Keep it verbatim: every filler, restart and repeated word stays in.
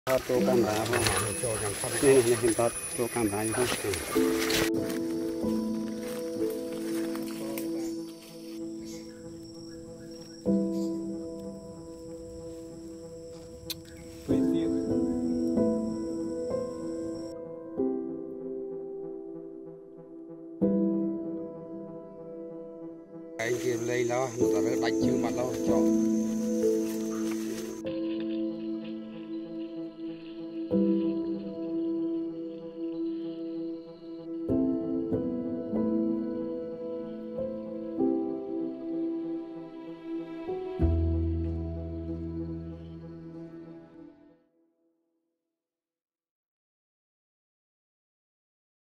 tô camera không? Này này hiện tại tô camera không? Cái kia lấy lo, nó ta đánh chưa mặt lo cho.